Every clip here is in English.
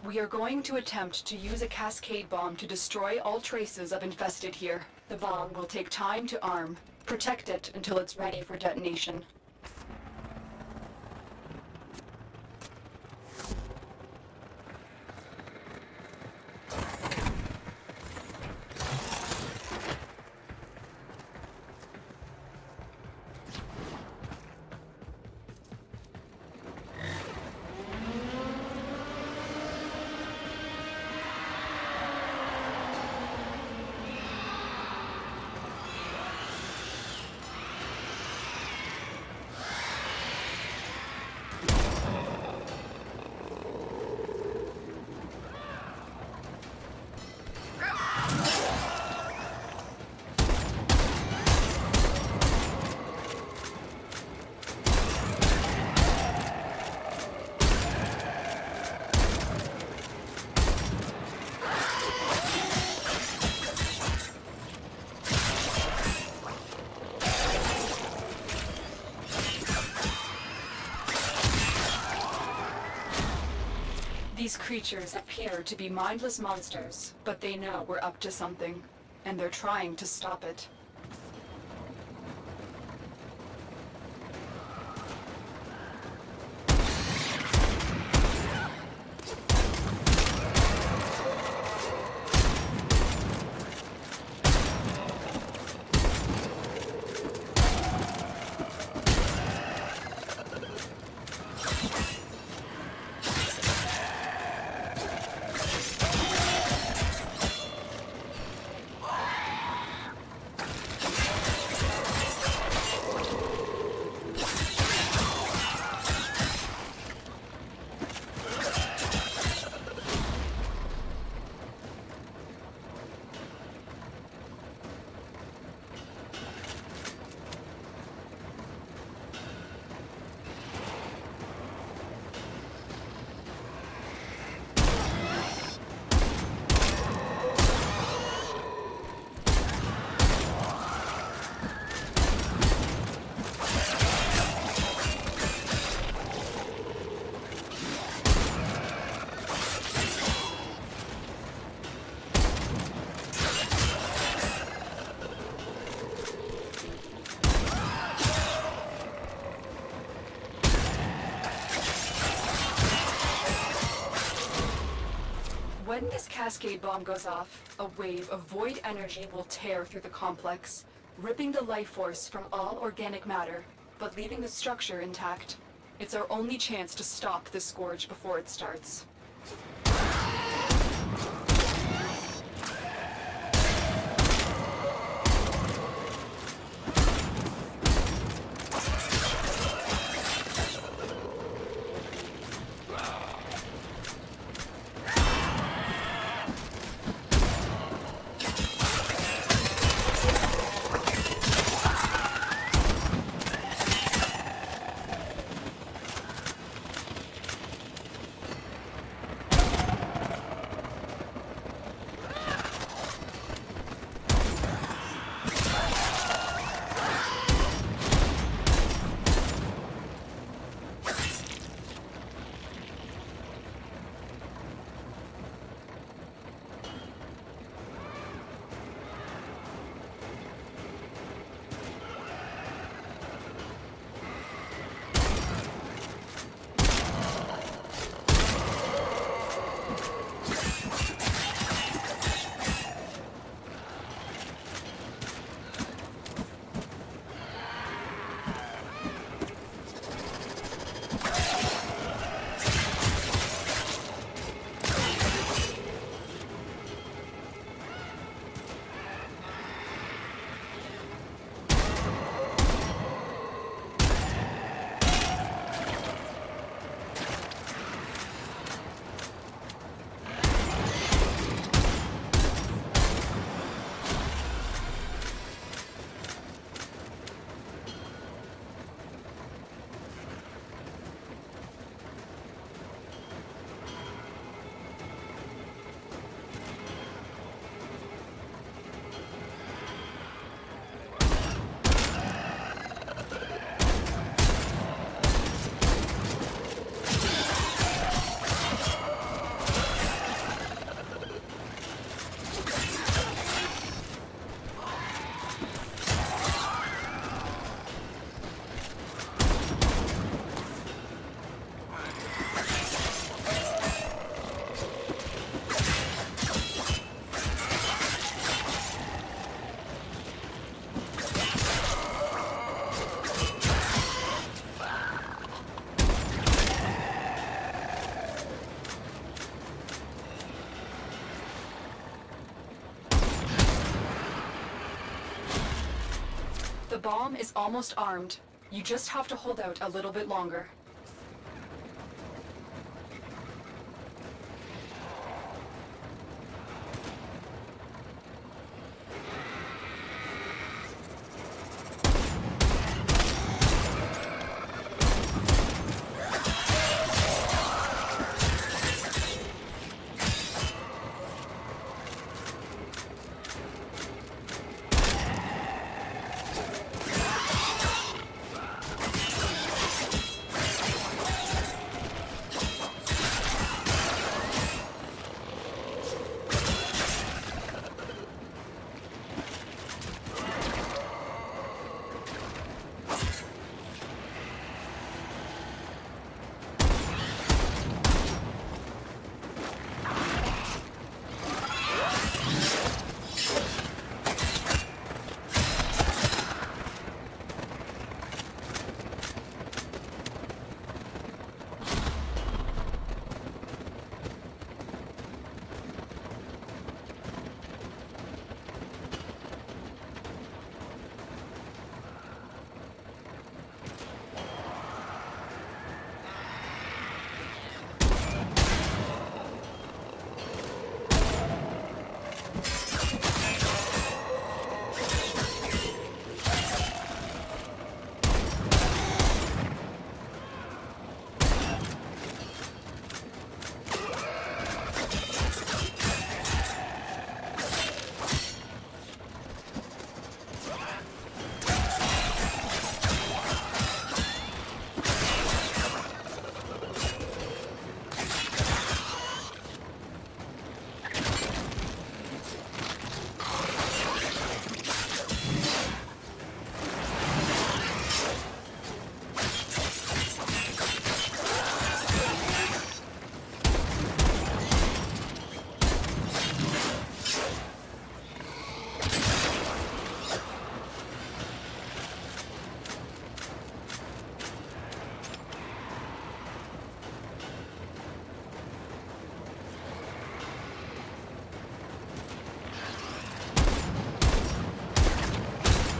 We are going to attempt to use a cascade bomb to destroy all traces of infested here. The bomb will take time to arm. Protect it until it's ready for detonation. These creatures appear to be mindless monsters, but they know we're up to something, and they're trying to stop it. When this cascade bomb goes off, a wave of void energy will tear through the complex, ripping the life force from all organic matter, but leaving the structure intact. It's our only chance to stop the scourge before it starts. The bomb is almost armed. You just have to hold out a little bit longer.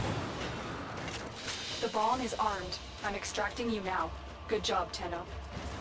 The bomb is armed. I'm extracting you now. Good job, Tenno.